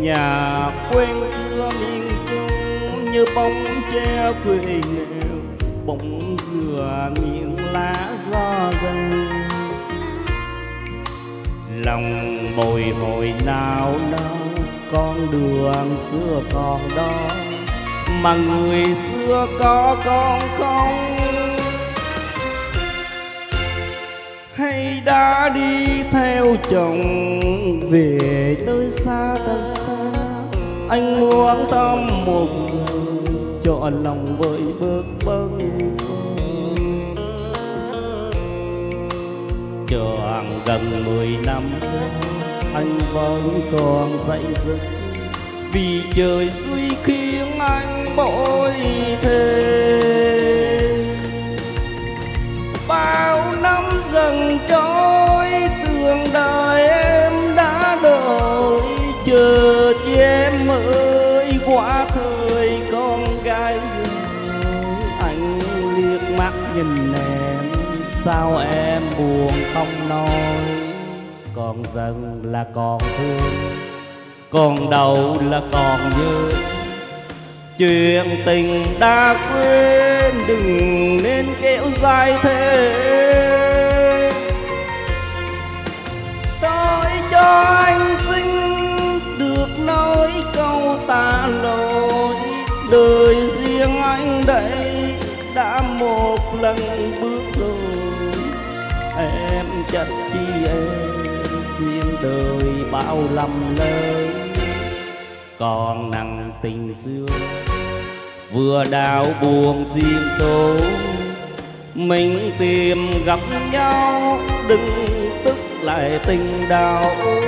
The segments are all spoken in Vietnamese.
nhà quen xưa miền Trung như bóng tre quê nghèo, bóng dừa nghiêng lá gió dâng. Lòng bồi hồi nao nao, con đường xưa còn đó mà người xưa có con không, hay đã đi theo chồng về nơi xa thật xa. Anh muốn thăm một lần cho lòng vơi bớt bâng chờ gần 10 năm anh vẫn còn dậy dứt vì trời suy khiến anh bội thề. Bao năm dần trôi tương đời em đã đợi chờ chi em ơi, quá thời con gái rồi. Anh liếc mắt nhìn em sao em buồn không nói, còn dần là còn thương, còn đầu là còn nhớ. Chuyện tình đã quên đừng nên kéo dài thế. Tôi cho anh xin được nói câu tạ lỗi, đời riêng anh đây đã một lần bước rồi. Em chắc chi em riêng đời bao lầm lỡ, còn nặng tình xưa vừa đau buồn riêng số. Mình tìm gặp nhau đừng tức lại tình đau.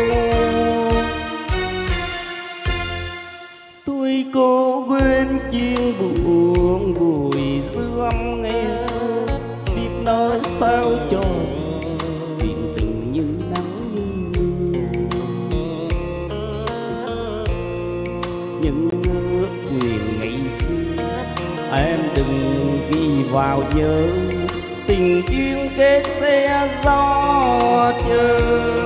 Tôi cố quên chuyện buồn vùi dương ngày xưa, biết nói sao cho chuyện tình như nắng như những ước nguyện ngày xưa. Em đừng ghi vào nhớ tình chuyên kết xe gió trời.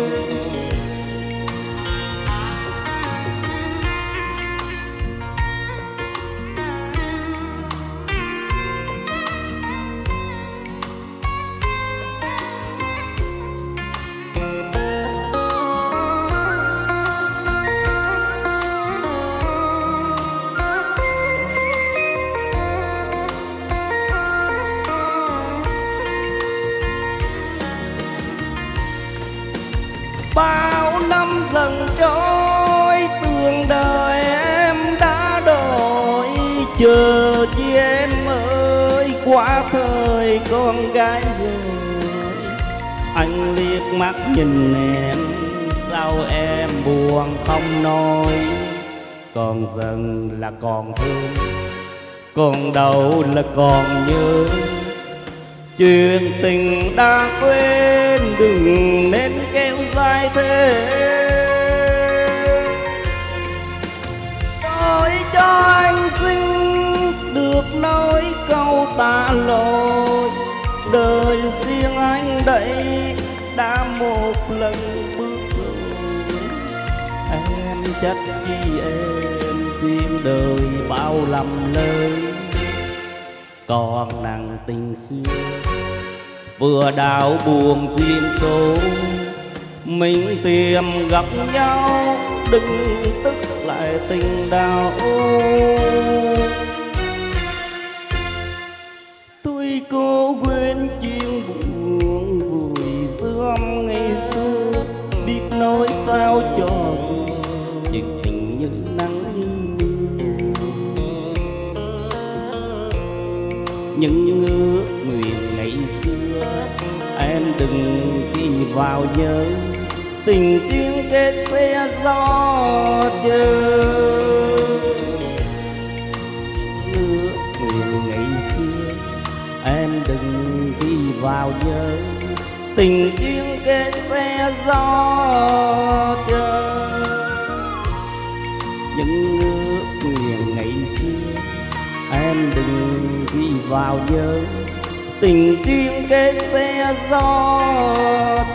Bao năm dần trôi tương đời em đã đổi chờ chi em ơi, quá thời con gái rồi. Anh liếc mắt nhìn em sao em buồn không nói, còn dần là còn thương, còn đầu là còn nhớ. Chuyện tình đã quên đừng nên kéo dài thế. Tôi cho anh xin được nói câu tạ lỗi, đời riêng anh đây đã một lần bước rồi. Em chắc chi em riêng đời bao lầm lỡ, còn nặng tình xưa vừa đau buồn riêng số. Mình tìm gặp nhau đừng tức lại tình đau. Tôi cố quên chuyện buồn vùi dương ngày xưa, biết nói sao cho chuyện tình như nắng như những ước nguyện ngày xưa. Em đừng ghi vào nhớ tình chuyên kết xe gió trời. Ước nguyện ngày xưa em đừng ghi vào nhớ tình chuyên kết xe gió trời. Những ước nguyện ngày xưa em đừng ghi vào nhớ tình chuyên kết xe gió